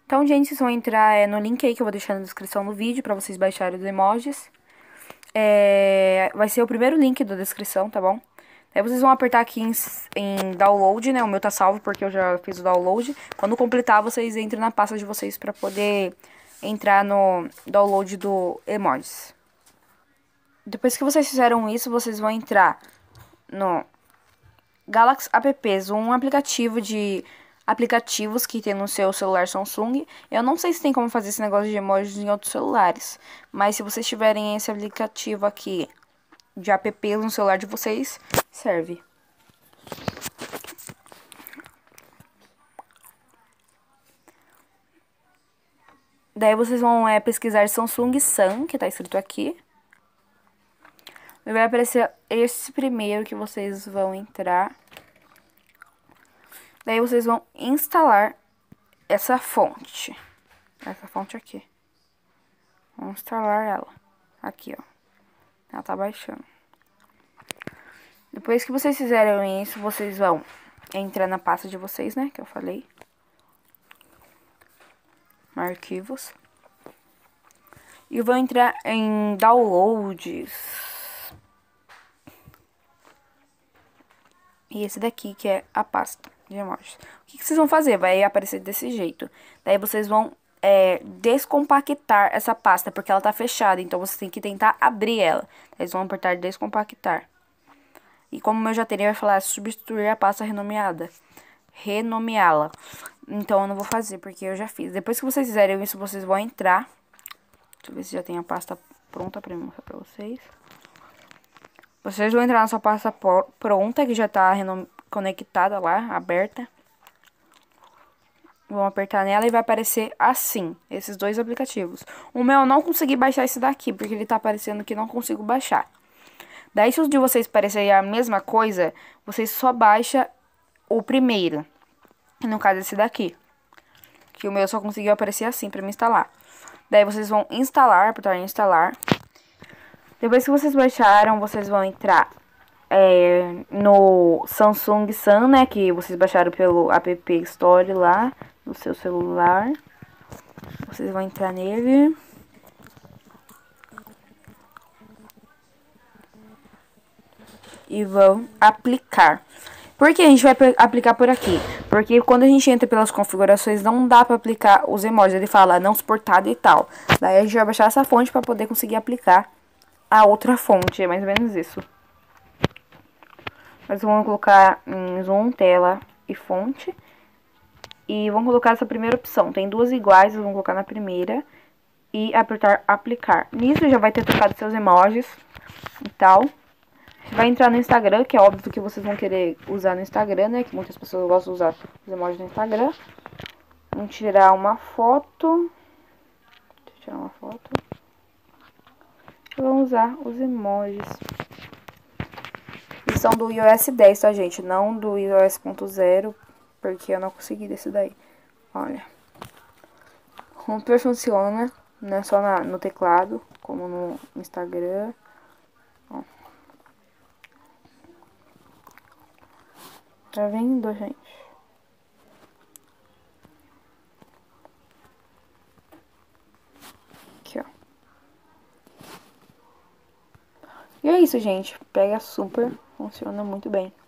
Então, gente, vocês vão entrar no link aí que eu vou deixar na descrição do vídeo pra vocês baixarem os emojis. Vai ser o primeiro link da descrição, tá bom? Aí vocês vão apertar aqui em download, né? O meu tá salvo porque eu já fiz o download. Quando completar, vocês entram na pasta de vocês pra poder entrar no download do emojis. Depois que vocês fizeram isso, vocês vão entrar no Galaxy Apps, um aplicativo de aplicativos que tem no seu celular Samsung. Eu não sei se tem como fazer esse negócio de emojis em outros celulares, mas se vocês tiverem esse aplicativo aqui de apps no celular de vocês, serve. Daí vocês vão pesquisar Samsung Sun, que tá escrito aqui. E vai aparecer esse primeiro que vocês vão entrar. Daí vocês vão instalar essa fonte. Essa fonte aqui. Vamos instalar ela. Aqui, ó. Ela tá baixando. Depois que vocês fizerem isso, vocês vão entrar na pasta de vocês, né? Que eu falei. Arquivos. E vão entrar em downloads. E esse daqui que é a pasta de emojis. O que vocês vão fazer? Vai aparecer desse jeito. Daí vocês vão descompactar essa pasta, porque ela tá fechada. Então você tem que tentar abrir ela. Eles vão apertar descompactar. E como eu já teria, vai falar substituir a pasta renomeada. Renomeá-la. Então eu não vou fazer, porque eu já fiz. Depois que vocês fizerem isso, vocês vão entrar. Deixa eu ver se já tem a pasta pronta pra mostrar pra vocês. Vocês vão entrar na sua pasta pronta, que já tá conectada lá, aberta. Vão apertar nela e vai aparecer assim, esses dois aplicativos. O meu eu não consegui baixar esse daqui, porque ele tá aparecendo que não consigo baixar. Daí, se os de vocês parecerem a mesma coisa, vocês só baixam o primeiro. No caso, esse daqui. Que o meu só conseguiu aparecer assim pra me instalar. Daí, vocês vão instalar, apertar em instalar. Depois que vocês baixaram, vocês vão entrar no Samsung Sun, né? Que vocês baixaram pelo App Store lá, no seu celular. Vocês vão entrar nele. E vão aplicar. Por que a gente vai aplicar por aqui? Porque quando a gente entra pelas configurações, não dá pra aplicar os emojis. Ele fala não suportado e tal. Daí a gente vai baixar essa fonte pra poder conseguir aplicar a outra fonte. É mais ou menos isso. Nós vamos colocar em zoom, tela e fonte. E vamos colocar essa primeira opção. Tem duas iguais, vamos colocar na primeira. E apertar aplicar. Nisso já vai ter trocado seus emojis e tal. Vai entrar no Instagram, que é óbvio que vocês vão querer usar no Instagram, né? Que muitas pessoas gostam de usar os emojis no Instagram. Vamos tirar uma foto. Deixa eu tirar uma foto. E vamos usar os emojis. E são do iOS 10, tá, gente? Não do iOS 0, porque eu não consegui desse daí. Olha. Super funciona, não é só no teclado, como no Instagram. Ó. Tá vendo, gente? Aqui, ó. E é isso, gente. Pega super, funciona muito bem.